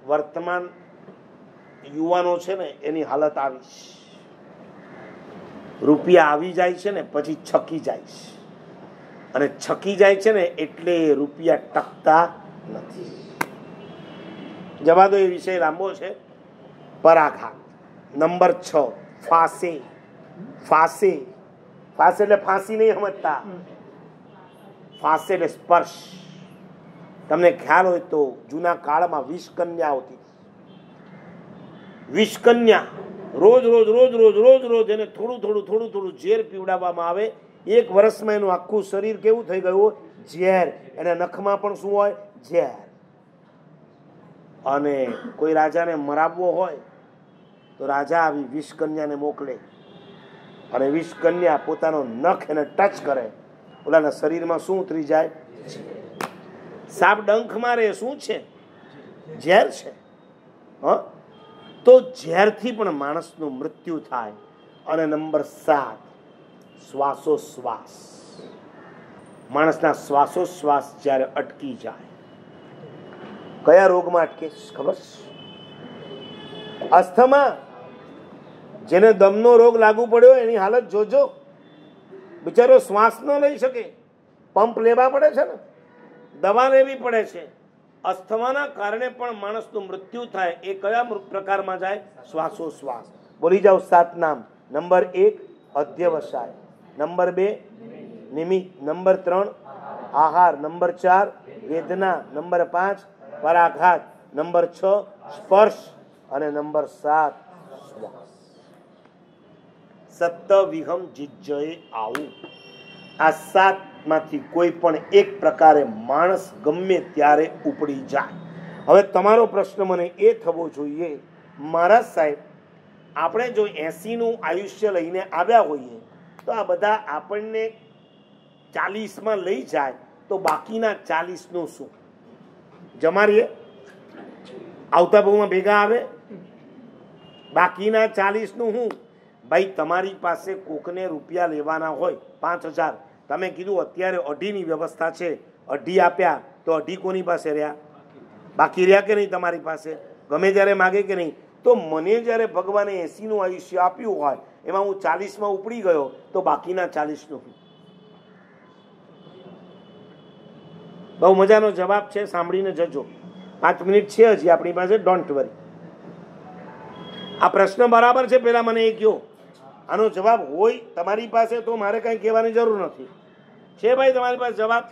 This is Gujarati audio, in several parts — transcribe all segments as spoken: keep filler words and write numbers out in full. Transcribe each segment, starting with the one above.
વર્તમાન યુવાનો છે ને એની હાલત આવી છે. રૂપિયા આવી જાય છે ને પછી છકી જાય છે, અને છકી જાય છે ને એટલે રૂપિયા ટકતા નથી. જવા દો, એ વિષય લાંબો છે. પરાઘાત. નંબર છ, ફાંસે. ફાંસે ફાંસે એટલે ફાંસી નહીં સમજતા. ફાંસે એટલે સ્પર્શ. તમને ખ્યાલ હોય તો જૂના કાળમાં વિષકન્યા હોતી. વિષકન્યા રોજ રોજ રોજ રોજ રોજ રોજ એને થોડું થોડું થોડું થોડું ઝેર પીવડાવવામાં આવે. એક વર્ષમાં એનું આખું શરીર કેવું થઈ ગયું? ઝેર. એના નખમાં પણ શું હોય? ઝેર. અને કોઈ રાજાને મરાવવો હોય તો રાજા આવી વિષકન્યાને મોકલે, અને વિષકન્યા પોતાનો નખ એને ટચ કરે, ઓલાના શરીરમાં શું ઉતરી જાય? સાપ ડંખ મારે શું છે? ઝેર છે. હ તો ઝેરથી પણ માણસનું મૃત્યુ થાય. અને નંબર સાત, શ્વાસોશ્વાસ. માણસના શ્વાસોશ્વાસ જ્યારે અટકી જાય, કયા રોગમાં અટકે ખબર? અસ્થમા. જેને દમનો રોગ લાગુ પડ્યો એની હાલત જોજો. બિચારો શ્વાસ ન લઈ શકે, પંપ લેવા પડે છે ને, દવા લેવી પડે છે. અસ્થમાના કારણે પણ માણસનું મૃત્યુ થાય. એ કયા પ્રકારમાં જાય? શ્વાસોશ્વાસ. બોલી જાઓ સાત નામ. નંબર એક, અધ્યવસાય. નંબર બે, નિમિત્ત. નંબર ત્રણ, આહાર. નંબર ચાર, વેદના. નંબર પાંચ, પરાઘાત. નંબર છ, સ્પર્શ. અને નંબર સાત, શ્વાસ. સત્ત વિહમ જિજ્જય આવું. આ સાત માંથી કોઈ પણ એક પ્રકારે માણસ ગમે ત્યારે ઉપડી જાય. હવે તમારો પ્રશ્ન મને એ થવો જોઈએ, મહારાજ સાહેબ, આપણે જો એસી નું આયુષ્ય લઈને આવ્યા હોઈએ તો આ બધા આપણને ચાલીસ માં લઈ જાય તો બાકીના ચાલીસ નું શું? જમારીએ આવતા ભાવમાં ભેગા આવે. બાકીના ચાલીસ નું શું? ભાઈ તમારી પાસે કોકને રૂપિયા લેવાના હોય પાંચ હજાર, તમે કીધું અત્યારે અઢીની વ્યવસ્થા છે, અઢી આપ્યા તો અઢી કોની પાસે રહ્યા? બાકી રહ્યા કે નહીં તમારી પાસે? ગમે ત્યારે માગે કે નહીં? તો મને જ્યારે ભગવાને એસી નું આયુષ્ય આપ્યું હોય, એમાં હું ચાલીસ માં ઉપડી ગયો તો બાકીના ચાલીસ નું? બહુ મજાનો જવાબ છે, સાંભળીને જજો. પાંચ મિનિટ છે હજી આપણી પાસે, ડોન્ટ વરી. આ પ્રશ્ન બરાબર છે, પેલા મને એ કહો. આનો જવાબ હોય તમારી પાસે તો મારે કઈ કહેવાની જરૂર નથી. છે ભાઈ તમારી પાસે જવાબ?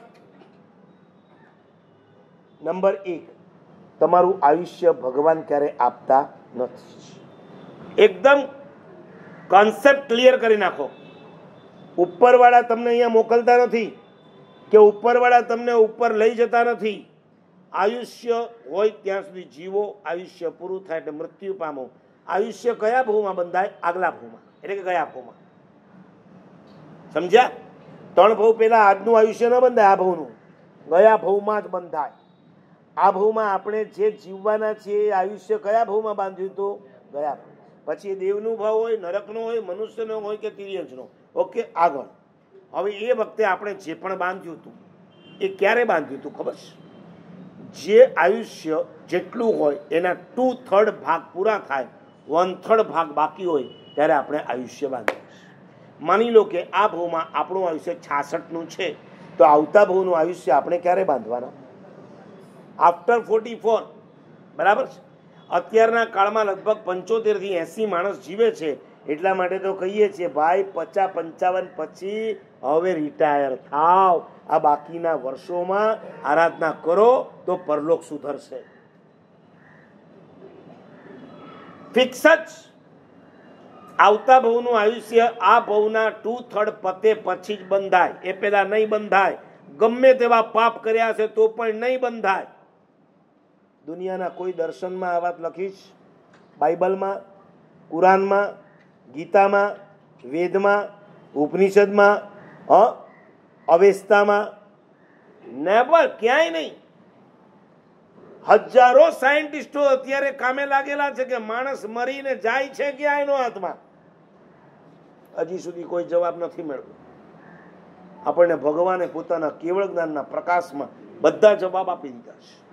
નંબર એક, તમારું આયુષ્ય ભગવાન ક્યારે આપતા નથી. એકદમ કોન્સેપ્ટ ક્લિયર કરી નાખો. ઉપરવાળા તમને અહીંયા મોકલતા નથી કે ઉપરવાળા તમને ઉપર લઈ જતા નથી. આયુષ્ય હોય ત્યાં સુધી જીવો, આયુષ્ય પૂરું થાય એટલે મૃત્યુ પામો. આયુષ્ય કયા ભાવમાં બંધાય? આગલા ભાવમાં. એટલે કે કયા ભાવમાં? સમજ્યા? ત્રણ ભાવ પેલા આજનું આયુષ્ય ન બંધાય, આ ભાવનું ગયા ભાવમાં જ બંધાય. આ ભાવમાં આપણે જે જીવવાના છીએ આયુષ્ય કયા ભાવમાં બાંધ્યું હતું? ગયા ભાવ. પછી દેવનું ભાવ હોય, નરકનો હોય, મનુષ્યનો હોય કે તિર્યંશનો. ઓકે, આગળ. હવે એ વખતે આપણે જે પણ બાંધ્યું હતું એ ક્યારે બાંધ્યું હતું ખબર છે? જે આયુષ્ય જેટલું હોય એના ટુ થર્ડ ભાગ પૂરા થાય, વન થર્ડ ભાગ બાકી હોય ત્યારે આપણે આયુષ્ય બાંધીએ. માની લો કે આ ભાવમાં આપણું આયુષ્ય છાસઠ નું છે, તો આવતા ભાવનું આયુષ્ય આપણે ક્યારે બાંધવાના? After forty four. બરાબર છે? અત્યારના કાળમાં લગભગ પંચોતેર થી એસી માણસ જીવે છે, એટલા માટે તો કહીએ છીએ ભાઈ પચાસ પંચાવન પછી હવે રિટાયર થાવ. આ બાકીના વર્ષોમાં આરાધના કરો તો પરલોક સુધરશે. ફિક્સ જ. આવતા ભવનું આયુષ્ય આ ભવના ટુ થર્ડ પતે પછી જ બંધાય. એ પેલા નહીં બંધાય. ગમે તેવા પાપ કર્યા છે તો પણ નહીં બંધાય. દુનિયાના કોઈ દર્શનમાં આ વાત લખીશ? બાઇબલમાં, કુરાનમાં, ગીતામાં, વેદમાં, ઉપનિષદમાં, હ અવેસ્તામાં? નેવર, ક્યાંય નહીં. હજારો સાયન્ટિસ્ટો અત્યારે કામે લાગેલા છે કે માણસ મરીને જાય છે ક્યાં એનો આત્મા. હજી સુધી કોઈ જવાબ નથી મેળવ્યો. આપણને ભગવાને પોતાના કેવળ જ્ઞાનના પ્રકાશમાં બધા જવાબ આપી દીધા છે.